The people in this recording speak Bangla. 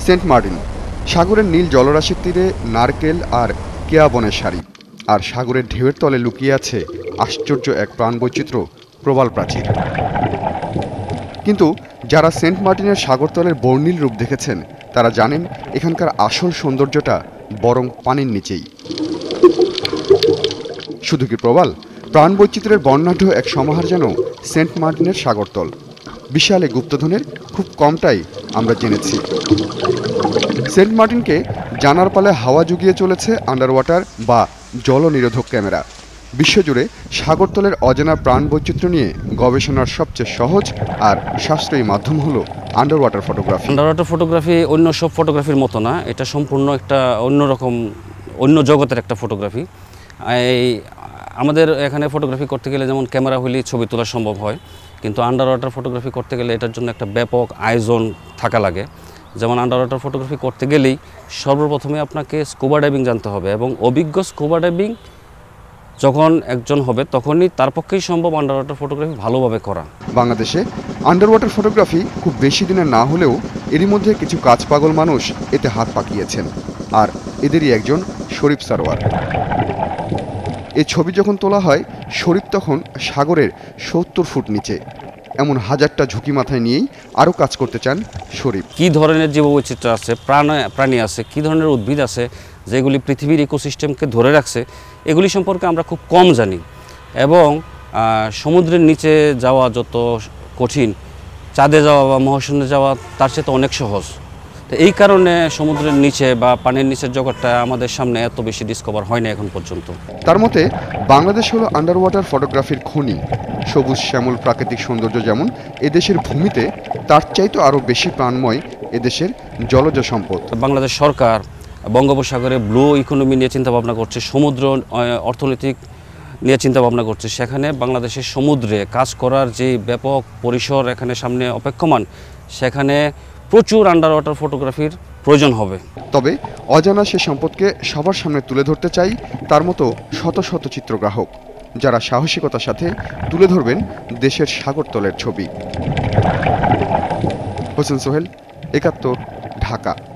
সেন্ট মার্টিন সাগরের নীল জলরাশির তীরে নারকেল আর কেয়া বনের সারি, আর সাগরের ঢেউয়ের তলে লুকিয়ে আছে আশ্চর্য এক প্রাণবৈচিত্র্য প্রবাল প্রাচীর। কিন্তু যারা সেন্ট মার্টিনের সাগরতলের বর্ণিল রূপ দেখেছেন তারা জানেন এখানকার আসল সৌন্দর্যটা বরং পানির নিচেই। শুধু কি প্রবাল, প্রাণবৈচিত্র্যের বর্ণাঢ্য এক সমাহার যেন সেন্ট মার্টিনের সাগরতল। বিশাল এই গুপ্তধনের খুব কমটাই আমরা জেনেছি। সেন্ট মার্টিনকে জানার পালে হাওয়া জুগিয়ে চলেছে আন্ডার ওয়াটার বা জলনিরোধক ক্যামেরা। বিশ্বজুড়ে সাগরতলের অজানা প্রাণবৈচিত্র্য নিয়ে গবেষণার সবচেয়ে সহজ আর সাশ্রয়ী মাধ্যম হলো under water photography. Under water photography অন্য সব ফটোগ্রাফির মতো না, এটা সম্পূর্ণ একটা অন্যরকম, অন্য জগতের একটা ফটোগ্রাফি। আমাদের এখানে ফটোগ্রাফি করতে গেলে যেমন ক্যামেরা হলেই ছবি তোলা সম্ভব হয়, কিন্তু আন্ডার ওয়াটার ফটোগ্রাফি করতে গেলে এটার জন্য একটা ব্যাপক আয়োজন থাকা লাগে। যেমন আন্ডার ওয়াটার ফটোগ্রাফি করতে গেলেই সর্বপ্রথমে আপনাকে স্কুবা ডাইভিং জানতে হবে, এবং অভিজ্ঞ স্কুবা ডাইভিং যখন একজন হবে তখনই তার পক্ষেই সম্ভব আন্ডার ওয়াটার ফটোগ্রাফি ভালোভাবে করা। বাংলাদেশে আন্ডার ওয়াটার ফটোগ্রাফি খুব বেশি দিনের না হলেও এরই মধ্যে কিছু কাজ পাগল মানুষ এতে হাত পাকিয়েছেন, আর এদেরই একজন শরীফ সারোয়ার। এই ছবি যখন তোলা হয় শরীফ তখন সাগরের 70 ফুট নিচে। এমন হাজারটা ঝুঁকি মাথায় নিয়েই আরও কাজ করতে চান শরীফ। কী ধরনের জীববৈচিত্র্য আছে, প্রাণী আছে, কী ধরনের উদ্ভিদ আছে যেগুলি পৃথিবীর ইকোসিস্টেমকে ধরে রাখছে, এগুলি সম্পর্কে আমরা খুব কম জানি। এবং সমুদ্রের নিচে যাওয়া যত কঠিন, চাঁদে যাওয়া বা মহাশূন্যে যাওয়া তার চেয়ে তো অনেক সহজ। তো এই কারণে সমুদ্রের নিচে বা পানির নিচের জগৎটা আমাদের সামনে এত বেশি ডিসকভার হয় না এখন পর্যন্ত। তার মতে বাংলাদেশ হলো আন্ডার ওয়াটার ফটোগ্রাফির খনি। সবুজ শ্যামল প্রাকৃতিক সৌন্দর্য যেমন এদেশের ভূমিতে, তার চাইতে আরও বেশি প্রাণময় এদেশের জলজ সম্পদ। বাংলাদেশ সরকার বঙ্গোপসাগরে ব্লু ইকোনমি নিয়ে চিন্তাভাবনা করছে, সমুদ্র অর্থনৈতিক নিয়ে চিন্তাভাবনা করছে। সেখানে বাংলাদেশের সমুদ্রে কাজ করার যে ব্যাপক পরিসর এখানে সামনে অপেক্ষমান, সেখানে প্রচুর আন্ডার ওয়াটার ফটোগ্রাফির প্রয়োজন হবে। তবে অজানা সে সম্পদকে সবার সামনে তুলে ধরতে চাই তার মতো শত শত চিত্রগ্রাহক, যারা সাহসিকতার সাথে তুলে ধরবেন দেশের সাগরতলের ছবি। হোসেন সোহেল, ৭১, ঢাকা।